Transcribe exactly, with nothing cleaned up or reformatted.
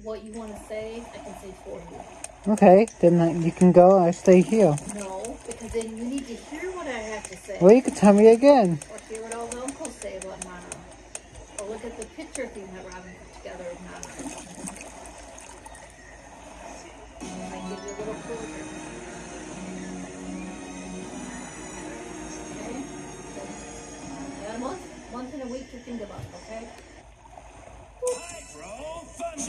what you want to say, I can say for you. Okay, then uh, you can go. I stay here. No, because then you need to hear what I have to say. Well, you can tell me again. Or hear what all the uncles say about Nana. Or look at the picture thing that Robin put together of Nana. I give you a little clue here. Okay? So, you got a month, month and a week to think about, okay? Hydro Thunder!